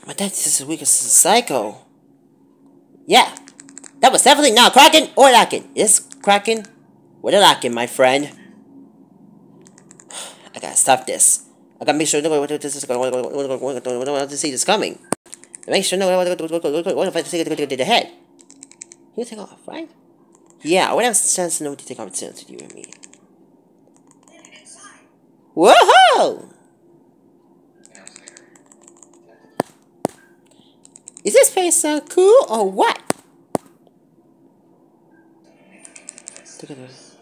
My dad's as weak as a psycho. Yeah, that was definitely not cracking or lacking. It's cracking with a lacking, my friend. I gotta stop this. I gotta make sure nobody to see this coming. Make sure nobody to the head. You take off, right? Yeah, I would have a chance to know what to take off to you and me. Woohoo! Is this place so cool or what? Look at this.